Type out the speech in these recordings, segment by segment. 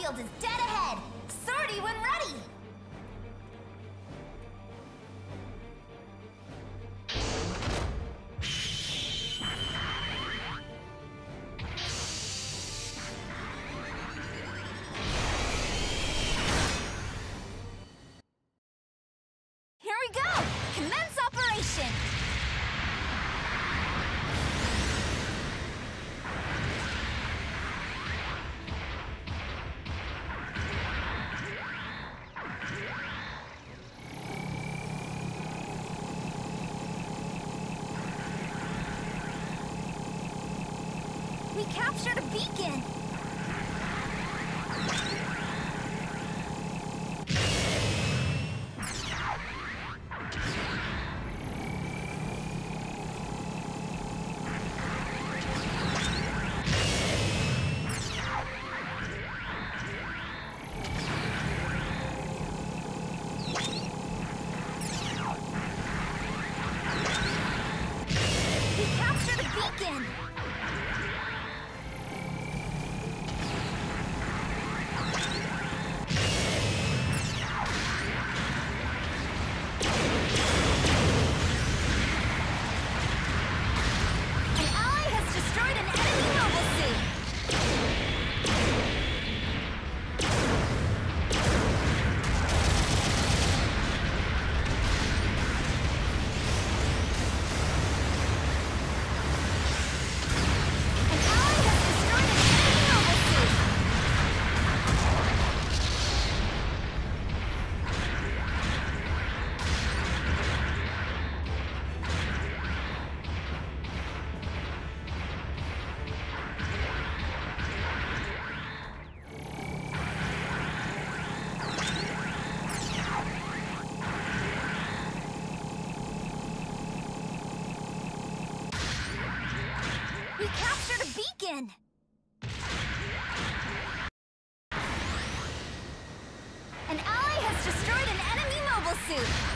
battlefield is dead ahead! Swordy when ready! Here we go! Commence operation! We captured a beacon! We captured a beacon! We captured a beacon! An ally has destroyed an enemy mobile suit!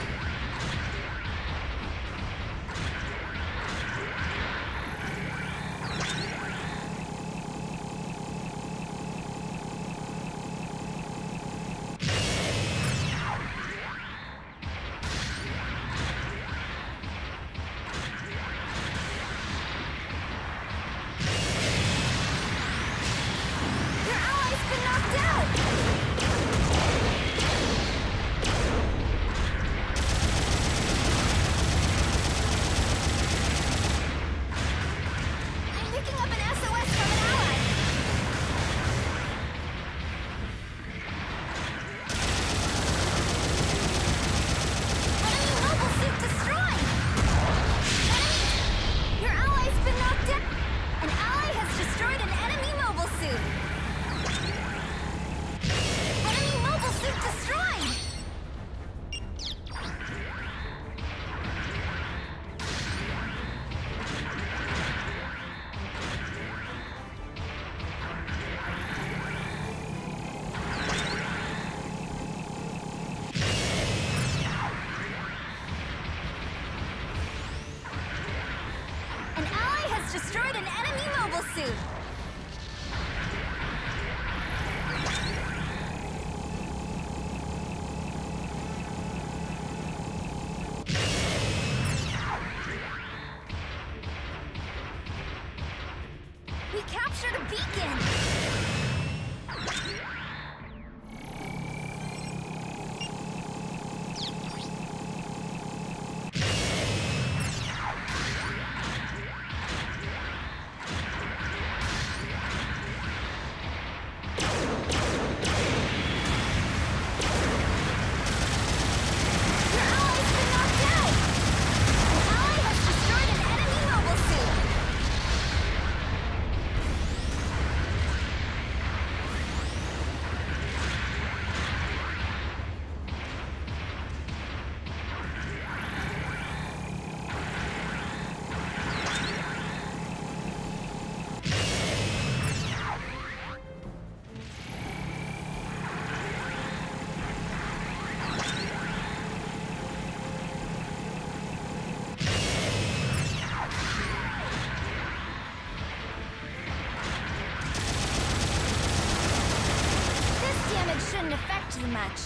damage shouldn't affect you much.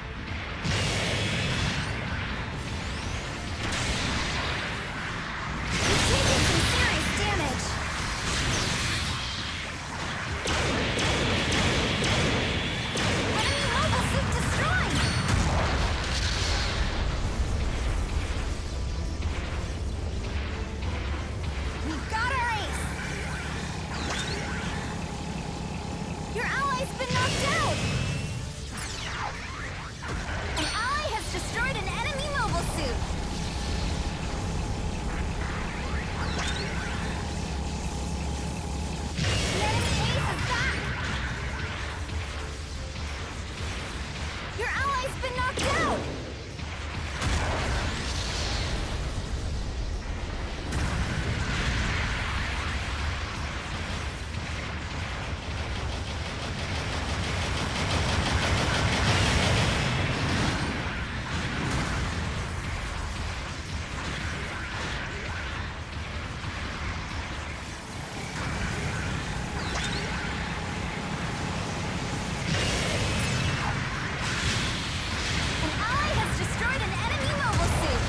You've taken some serious damage. Enemy mobile suit destroyed! We've got our ace! Your ally's been knocked out! An ally has destroyed an enemy mobile suit! The enemy ace is back! Your ally's been knocked out! An ally has destroyed an enemy mobile suit!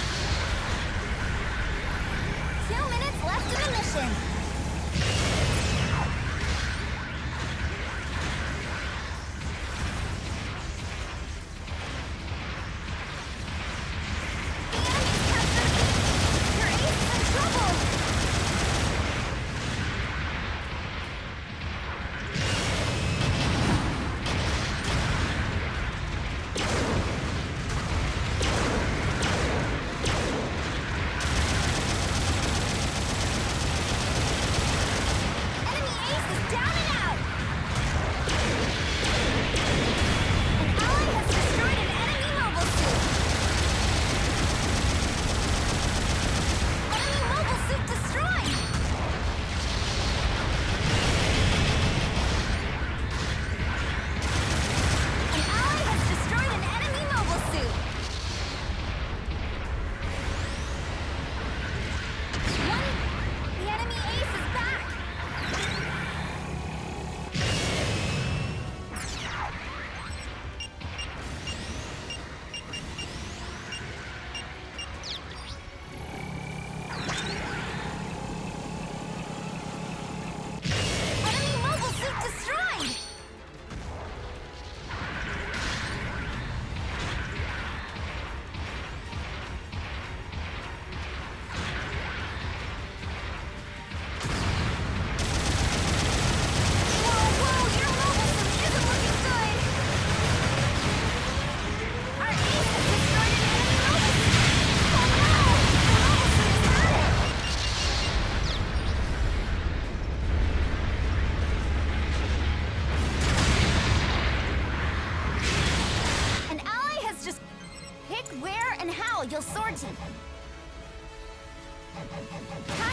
2 minutes left in the mission! The enemy's captured! Your ace is in trouble! Enemy ace is down and out! An ally has destroyed an enemy mobile suit! Enemy mobile suit destroyed! An ally has destroyed an enemy mobile suit! The enemy ace is back! Enemy mobile suit destroyed! Whoa, your mobile suit isn't looking good! Our ace has destroyed an enemy mobile suit! Oh no! The mobile suit is at it! An ally has just... Pick where and how you'll sword team.